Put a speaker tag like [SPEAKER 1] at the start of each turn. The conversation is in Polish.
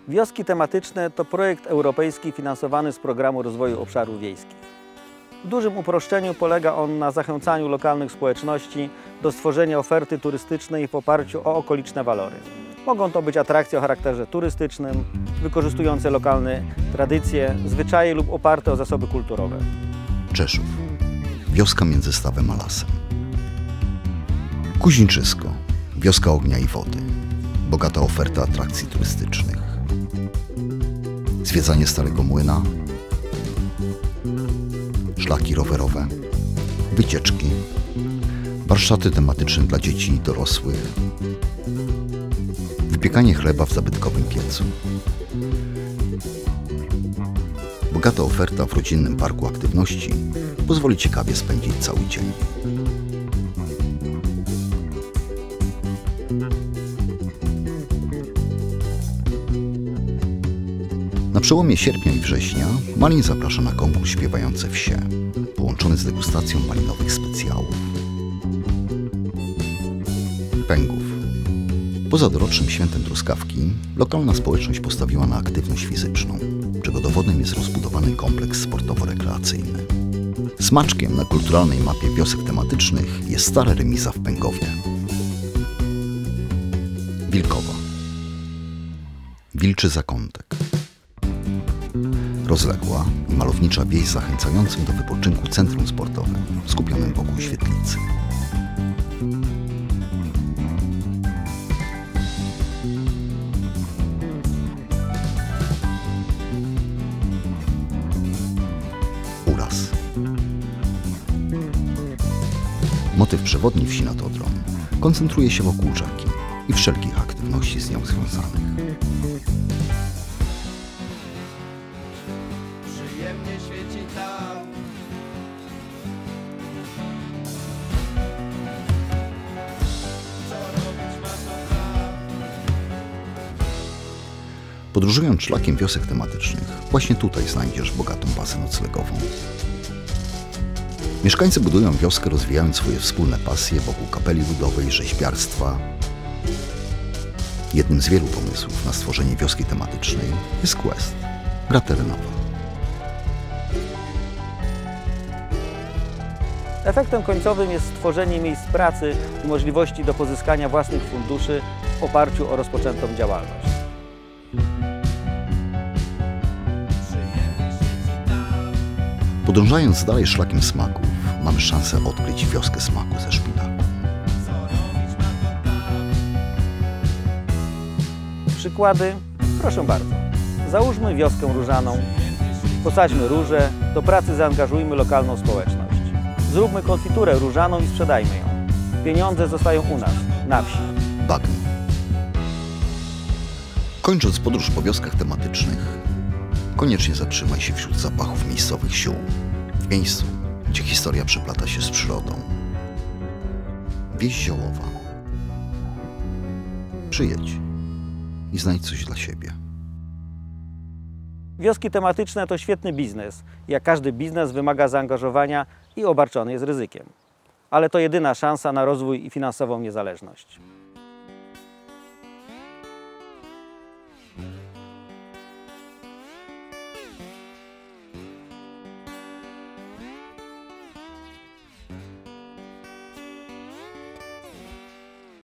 [SPEAKER 1] Wioski tematyczne to projekt europejski finansowany z Programu Rozwoju Obszarów Wiejskich. W dużym uproszczeniu polega on na zachęcaniu lokalnych społeczności do stworzenia oferty turystycznej w oparciu o okoliczne walory. Mogą to być atrakcje o charakterze turystycznym, wykorzystujące lokalne tradycje, zwyczaje lub oparte o zasoby kulturowe.
[SPEAKER 2] Czeszów. Wioska między stawem a lasem. Kuźniczysko. Wioska ognia i wody. Bogata oferta atrakcji turystycznych. Zwiedzanie Starego Młyna. Szlaki rowerowe. Wycieczki. Warsztaty tematyczne dla dzieci i dorosłych. Wypiekanie chleba w zabytkowym piecu. Bogata oferta w rodzinnym parku aktywności pozwoli ciekawie spędzić cały dzień. Na przełomie sierpnia i września Malin zaprasza na konkurs Śpiewające Wsie, połączony z degustacją malinowych specjałów. Pęgów. Poza dorocznym świętem truskawki, lokalna społeczność postawiła na aktywność fizyczną, czego dowodem jest rozbudowany kompleks sportowo-rekreacyjny. Smaczkiem na kulturalnej mapie wiosek tematycznych jest stara remiza w Pęgowie. Wilkowo. Wilczy Zakątek. Rozległa i malownicza wieś z zachęcającym do wypoczynku centrum sportowym skupionym wokół świetlicy. Uraz. Motyw przewodni wsi nad Odrą koncentruje się wokół rzeki i wszelkich aktywności z nią związanych.
[SPEAKER 3] Przyjemnie świeci tam. Co robić ma to tam?
[SPEAKER 2] Podróżując szlakiem wiosek tematycznych, właśnie tutaj znajdziesz bogatą bazę noclegową. Mieszkańcy budują wioskę, rozwijając swoje wspólne pasje wokół kapeli ludowej, rzeźbiarstwa. Jednym z wielu pomysłów na stworzenie wioski tematycznej jest Quest, gra terenowa.
[SPEAKER 1] Efektem końcowym jest stworzenie miejsc pracy i możliwości do pozyskania własnych funduszy w oparciu o rozpoczętą działalność.
[SPEAKER 2] Podążając dalej szlakiem smaków, mamy szansę odkryć wioskę smaku ze szpinaku.
[SPEAKER 1] Przykłady? Proszę bardzo. Załóżmy wioskę różaną, posadźmy róże, do pracy zaangażujmy lokalną społeczność. Zróbmy konfiturę różaną i sprzedajmy ją. Pieniądze zostają u nas, na wsi.
[SPEAKER 2] Bagno. Kończąc podróż po wioskach tematycznych, koniecznie zatrzymaj się wśród zapachów miejscowych ziół, w miejscu, gdzie historia przeplata się z przyrodą. Wieś ziołowa. Przyjedź i znajdź coś dla siebie.
[SPEAKER 1] Wioski tematyczne to świetny biznes. Jak każdy biznes wymaga zaangażowania i obarczony jest ryzykiem. Ale to jedyna szansa na rozwój i finansową niezależność.